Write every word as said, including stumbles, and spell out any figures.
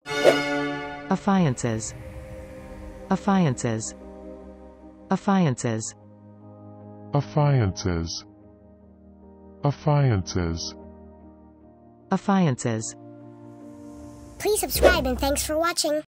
Affiances. Affiances. Affiances. Affiances. Affiances. Affiances. Please subscribe and thanks for watching.